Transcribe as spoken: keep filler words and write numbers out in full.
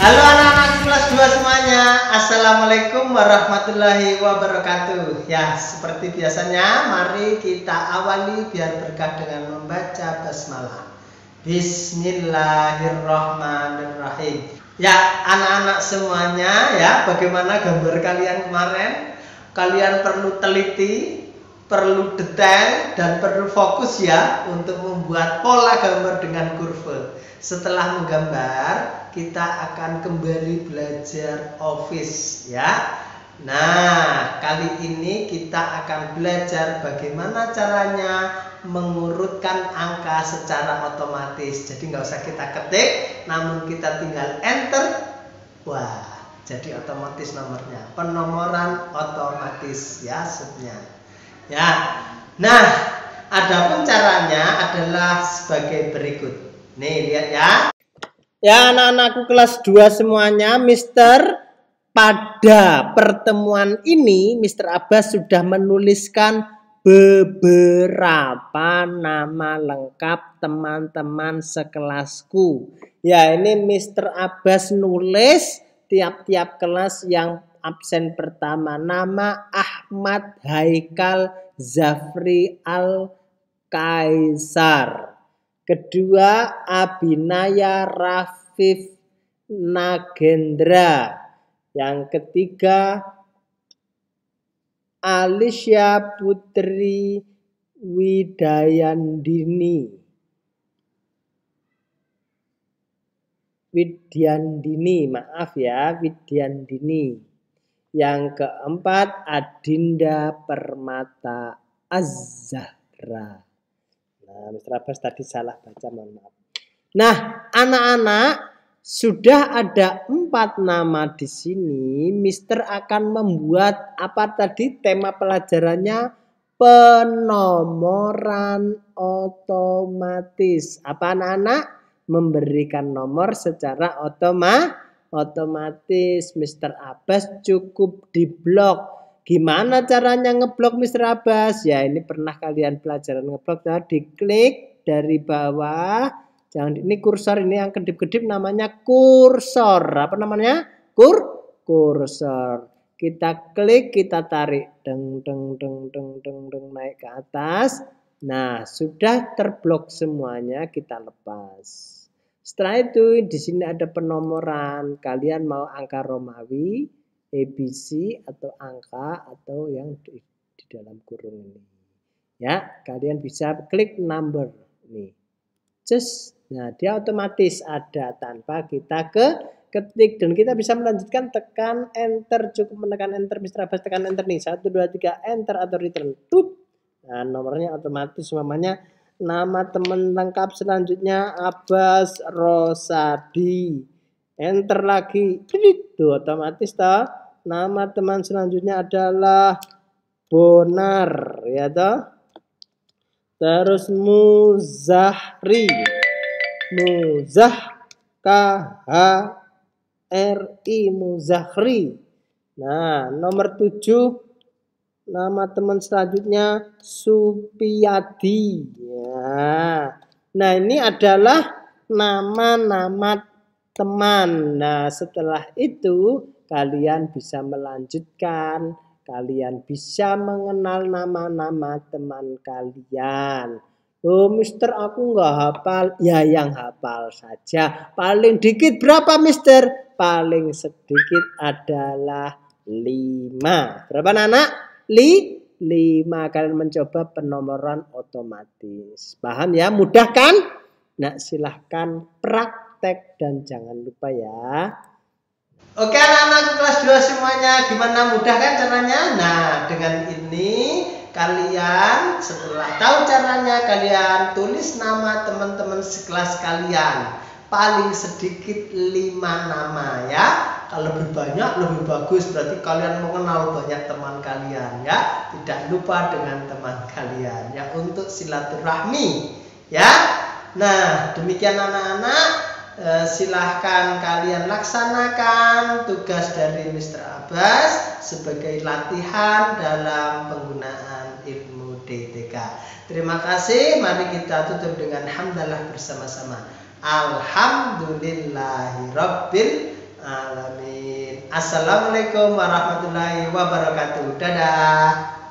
Halo anak-anak kelas dua semuanya. Assalamualaikum warahmatullahi wabarakatuh. Ya, seperti biasanya mari kita awali biar berkah dengan membaca basmalah. Bismillahirrahmanirrahim. Ya, anak-anak semuanya ya, bagaimana gambar kalian kemarin? Kalian perlu teliti, perlu detail dan perlu fokus ya untuk membuat pola gambar dengan kurva. Setelah menggambar, kita akan kembali belajar Office ya. Nah, kali ini kita akan belajar bagaimana caranya mengurutkan angka secara otomatis. Jadi nggak usah kita ketik, namun kita tinggal enter. Wah, jadi otomatis nomornya. Penomoran otomatis ya subnya. Ya. Nah, adapun caranya adalah sebagai berikut. Nih, lihat ya. Ya, anak-anakku kelas dua semuanya, Mister pada pertemuan ini Mister Abbas sudah menuliskan beberapa nama lengkap teman-teman sekelasku. Ya, ini Mister Abbas nulis tiap-tiap kelas yang absen pertama. Nama Ahmad Haikal Zafri Al-Kaisar. Kedua, Abinaya Rafif Nagendra. Yang ketiga, Alicia Putri Widayandini. Widyandini, maaf ya, Widyandini. Yang keempat, Adinda Permata Az-Zahra. Nah, Mister Abbas tadi salah baca, mohon maaf. Nah, anak-anak, sudah ada empat nama di sini. Mister akan membuat apa tadi tema pelajarannya? Penomoran otomatis. Apa anak-anak? Memberikan nomor secara otoma, otomatis. Mister Abbas cukup diblok. Gimana caranya ngeblok Mister Abbas? Ya, ini pernah kalian pelajaran ngeblok ya, diklik dari bawah. Jangan ini kursor, ini yang kedip-kedip namanya kursor. Apa namanya? Kur kursor. Kita klik, kita tarik deng deng deng deng deng deng naik ke atas. Nah, sudah terblok semuanya, kita lepas. Setelah itu di sini ada penomoran. Kalian mau angka Romawi, A B C atau angka atau yang di, di dalam kurung ini. Ya, kalian bisa klik number nih. Just, nah dia otomatis ada tanpa kita ke ketik dan kita bisa melanjutkan tekan enter, cukup menekan enter. Mister Abbas tekan enter nih, satu dua tiga enter atau return. Tut. Nah, nomornya otomatis namanya. Nama teman lengkap selanjutnya Abbas Rosadi. Enter lagi. Tuh otomatis toh. Nama teman selanjutnya adalah Bonar, ya toh. Terus Muzahri. Muzah K H R I Muzahri. Nah, nomor tujuh nama teman selanjutnya Supiyadi. Ya. Nah, ini adalah nama-nama teman. Nah, setelah itu kalian bisa melanjutkan, kalian bisa mengenal nama-nama teman kalian. Oh, Mister aku nggak hafal. Ya, yang hafal saja. Paling dikit berapa, Mister? Paling sedikit adalah lima. Berapa anak? Li? lima. Kalian mencoba penomoran otomatis. Paham ya? Mudah kan? Nah, silahkan praktek dan jangan lupa ya. Oke anak-anak kelas dua semuanya, gimana mudah kan caranya? Nah, dengan ini kalian setelah tahu caranya, kalian tulis nama teman-teman sekelas kalian. Paling sedikit lima nama ya. Kalau lebih banyak lebih bagus, berarti kalian mengenal banyak teman kalian ya. Tidak lupa dengan teman kalian ya untuk silaturahmi ya. Nah, demikian anak-anak. Eh, silahkan kalian laksanakan tugas dari Mister Abbas sebagai latihan dalam penggunaan ilmu D T K. Terima kasih. Mari kita tutup dengan hamdalah bersama-sama. Alhamdulillahirabbil alamin. Assalamualaikum warahmatullahi wabarakatuh. Dadah.